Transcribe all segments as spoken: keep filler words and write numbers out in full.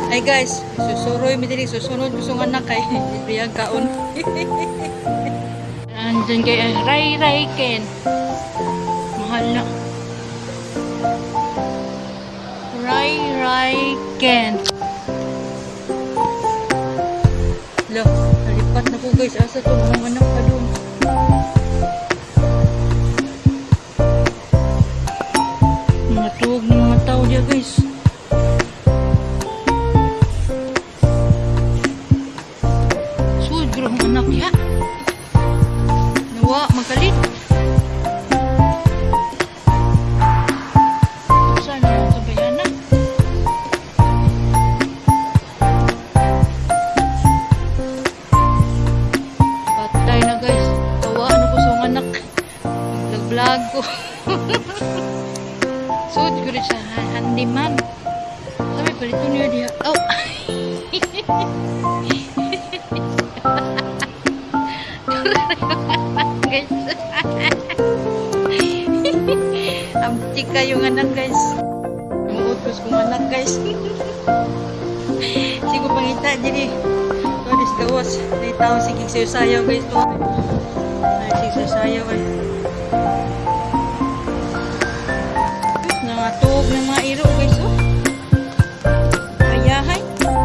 Ay guys, susuroy mi diri susunod kusong anak kay biyag kaon. Andun kay Ray Ray Ken. Mahal na. Ray Ray Ken. Lo, nalipat na ko guys. Asa to mga anak pa doon. Mga tuwag ng mga tao dia guys. Sudro ang anak ya. Nawa, magalit. Saan na ang kabayanan? Patay na guys. Tawaan ako sa mga anak. Nag-vlog ko. Sud ko rin sa handyman. Sabi pa rito niya diya. Oh! Guys. Amtik kayong anak guys. Muutos kong anak guys. Sigo pangita jadi. Tulis gawas. May tao sige sayo-sayo guys. Ay sige sayo guys. Nangatog ng mga iro guys. Oh. Ayahay.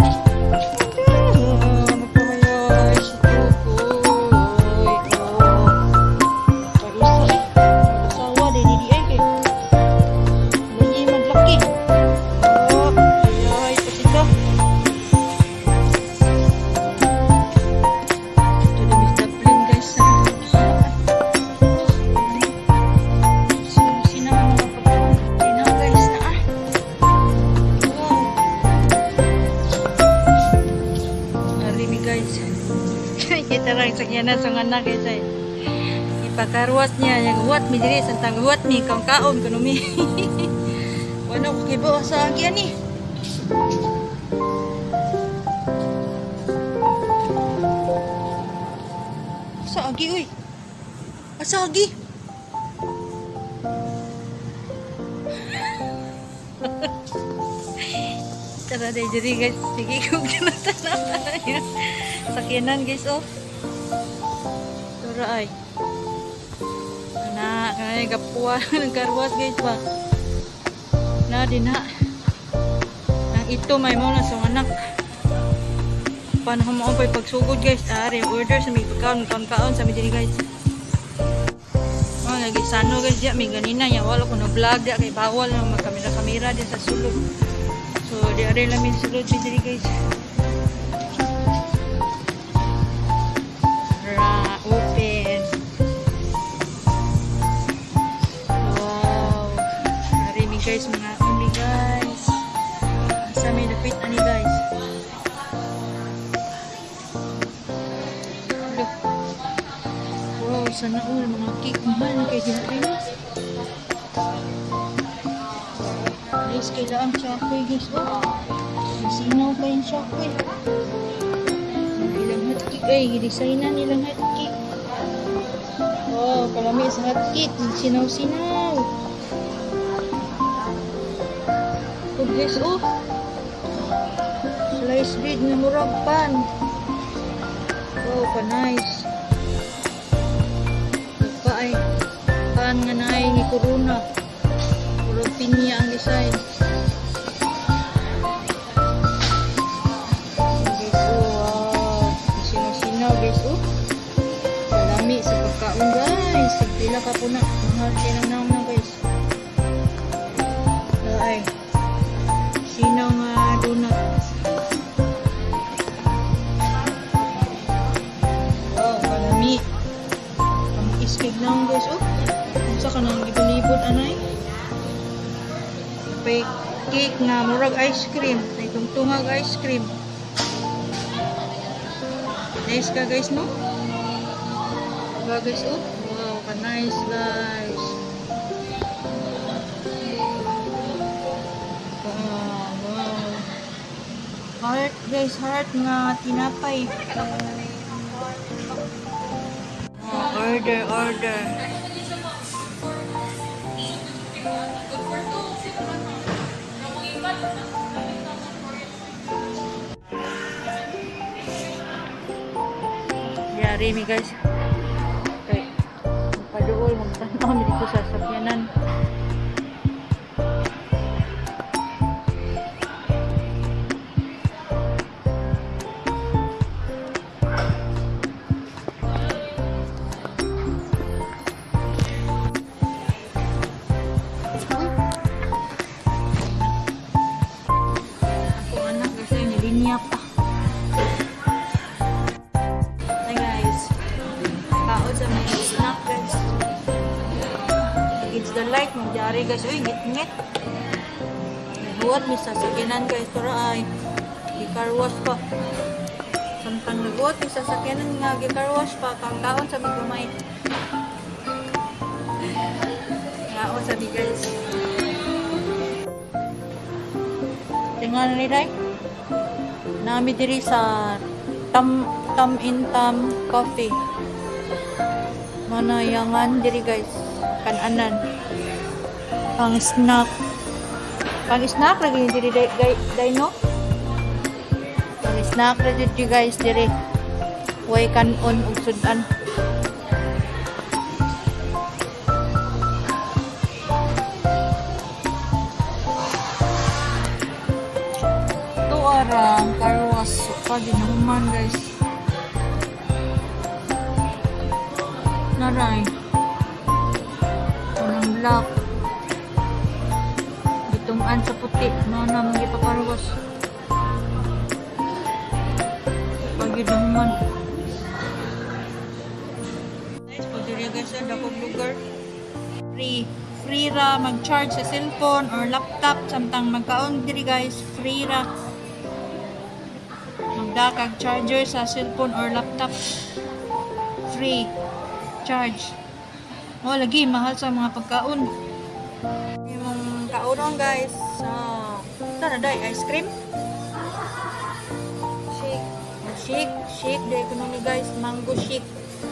Kita lang sakyanan sa anak guys ay ipakarwas niya yung huwat mi diri santang huwat mi kaon kaon kuno mi. Wala ko kibo sa agyan ni. Sa agi uy. Asa agi? Tara day diri guys. Sige ko kinatan na. Sakyanan guys oh. Tura ay. Na kanay gapuan ng karwas guys ba. Na din na. Nang ito may mo na sa anak. Paano mo ang pagsugod guys? Ari order sa may pagkaon kaon-kaon sa midiri guys. Oh lagi sano guys ya may ganina ya wala ko na vlog ya kay bawal na magkamera-kamera din sa sulod. So di ari lamin sulod midiri guys. Guys, mga umi guys. Sa may lupit ani guys. Look. Wow, sana all mga cake mahal kay dito. Guys, kailangan chocolate guys. Oh. Sinaw pa yung chocolate. Ilang hot cake ay designan nilang hot cake. Wow, kalami sa hot cake, sinaw-sinaw. Guys, oh slice bread na murag pan. Wow, pa nice. Pa ay pan nga naay ni Corona. Murag pinya ang design. Guys, oh wow, sinaw-sinaw guys, oh salami sa pagkaon guys. Pila ka po na mahal kayo ng naong na guys. Ay sinaw nga donut. Wow, kalami. Ang iskig na guys, oh. Kung sa ka nang libod-libod, anay. May cake na murag ice cream. May tungtungag ice cream. Nice ka guys, no? Diba guys, oh. Wow, ka nice guys. Heart guys, heart nga tinapay. Oh, order, order. Ari mi guys. Okay. Paduol magtanaw mi dito sa sakyanan. Ako anak kasi nilinya pa. Hi guys. Kaon sa may snack guys. It's the light magyari guys. Uy, ngit-ngit. Nahuwat mi sa sakinan guys. Tura ay gikarwash pa. Samtang naguwat mi sa sakinan nga gikarwash pa. Kang kaon sa may gamay. Kaon sa mi guys. Tingnan ni Day. Nami diri sa Tam Tam in Tam Coffee. Manayangan diri guys. Kananan. Pang snack. Pang snack lagi diri day, day, day no? Pang snack lagi diri guys diri. Way kanon ug sudan. Tuarang karwas pa ginuman guys. Naray. Ang black. Gituman sa puti. Mana mga ipakarwas. Paginuman. Guys, pag diri guys ang dakong lugar. Free. Free ra mag-charge sa cellphone or laptop. Samtang magkaon diri guys. Free ra. Magdakag charger sa cellphone or laptop. Free. Charge. Oh, lagi mahal sa mga pagkaon. Yung kaunon guys. Uh, Tara day, ice cream. Shake. Shake. Shake. Day ko nung guys. Mango shake.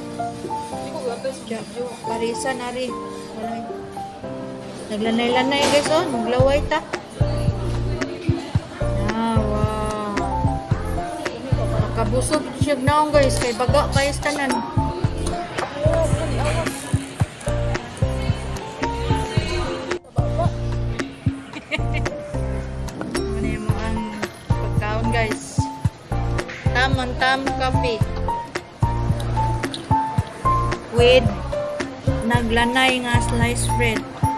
Parisan ari. Naglanay-lanay guys. Oh, naglaway ta. Ah, wow. Kabusog siya naong guys. Kay baga pa tanan. Guys, Tam and Tam coffee with naglanay nga sliced bread.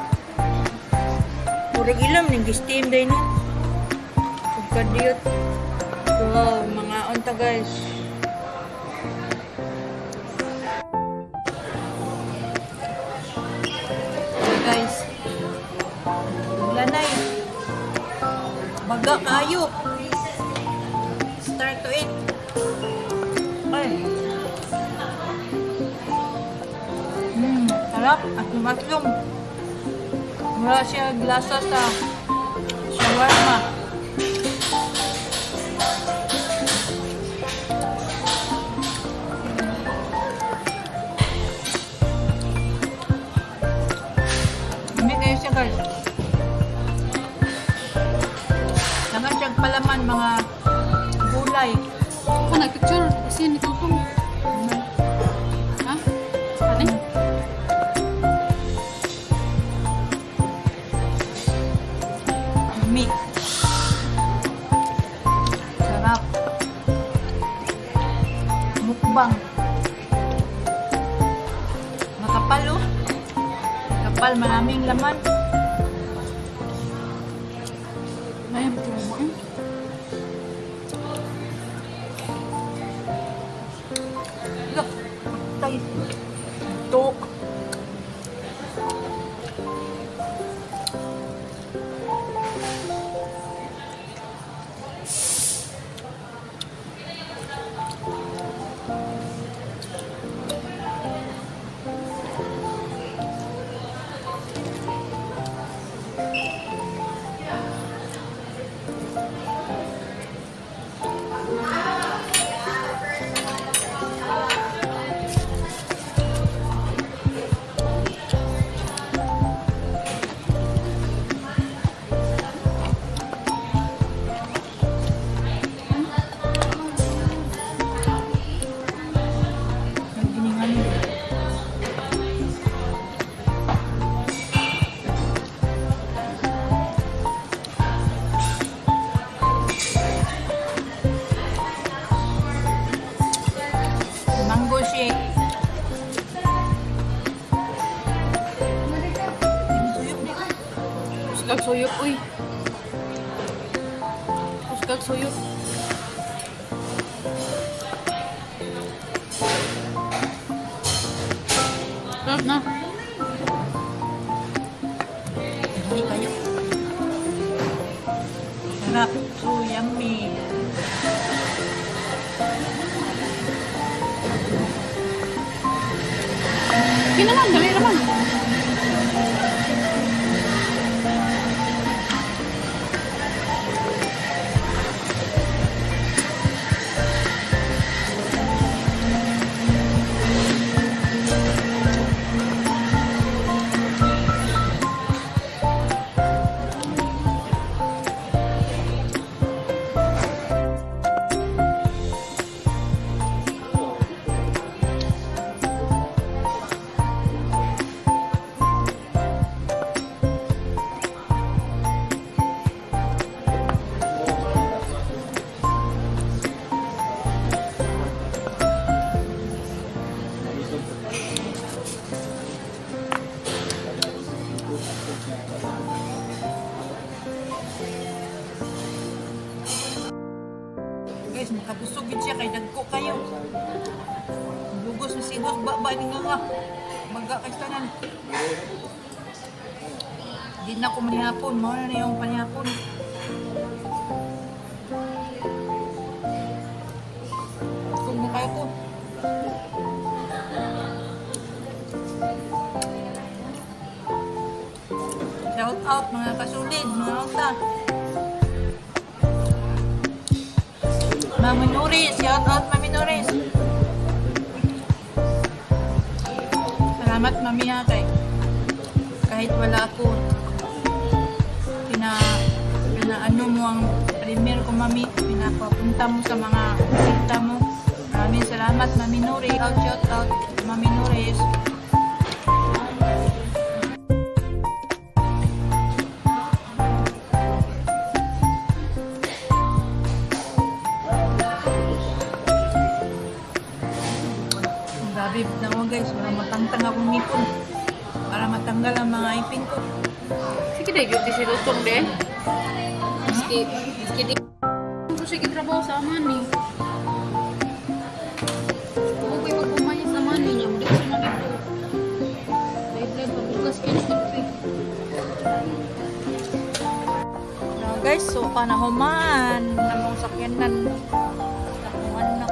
Murag ilam ning steam day no. Ug kadiyot. Wow, mga unta guys. Guys. Naglanay. Baga kayo. Start to eat. Ay. Hmm, sarap at lumaslong. Mura siya glasa sa shawarma. Dami kayo siya guys. Langan siyang palaman mga gulay. Ako nag-picture kasi nito ko. Ha? Ano? Meat. Sarap. Mukbang. Makapal oh. Makapal, maraming laman. May picture mo eh. Look, tay. Tok. Uy. Kusgag suyo. Sarap na. Hindi kayo. Sarap. So yummy. Hindi naman, dali naman. Guys, makabusog yun siya kay dagko kayo. Lugos na sigos, ba din nga nga. Magga kay tanan. Di na ko manihapon, mauna na yung panihapon. Kung mo kayo ko. Shout out mga kasulid, mga auta. Mami Nuris, shout out Mami Nuris. Salamat Mami ha kay kahit wala ako pina, pina ano mo ang premier ko Mami, pinapapunta mo sa mga kita mo. Maraming salamat Mami Nuris. Shout, shout out Mami Nuris. Grabe na mo guys, para matangtang akong ngipon. Para matanggal ang mga ipin ko. Sige deh, yun di si Lutong deh. Meski, meski di. Terus sige trabaho sa aman ni. Huwag ko'y magpumaya sa aman niya. Hindi ko siya nalito. Lahat-lahat pabukas kinis ni Pupi. Now guys, so panahuman na mong sakyanan. Tapungan na.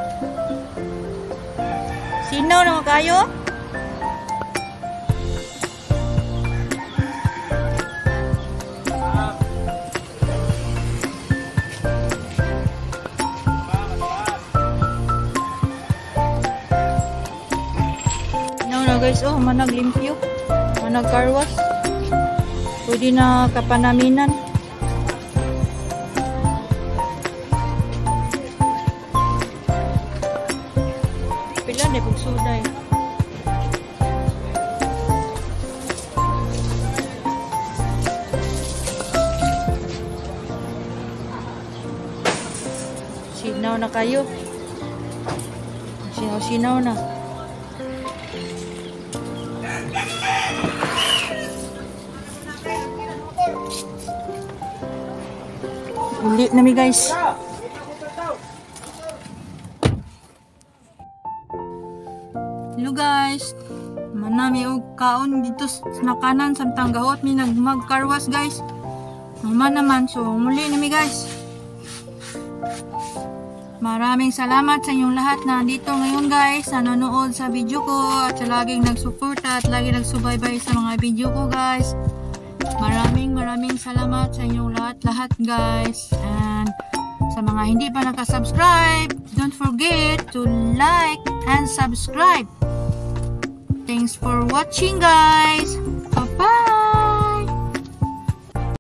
Sinaw naman kayo? Sinaw na guys, oh, manag limpyo. Manag karwas. Pwede na kapanaminan. Pila na pagsuday. Sinaw na kayo. Sinaw-sinaw na. Uli na mi guys. Hello guys. Manami og kaon dito sa nakanan samtang gahot mi nagmag karwas guys. Mama naman so muli na mi guys. Maraming salamat sa inyong lahat na dito ngayon guys, nanonood sa video ko at sa laging nagsuporta at laging nagsubaybay sa mga video ko guys. Maraming maraming salamat sa inyong lahat-lahat guys. And sa mga hindi pa nakasubscribe, don't forget to like and subscribe. Thanks for watching guys. Bye-bye!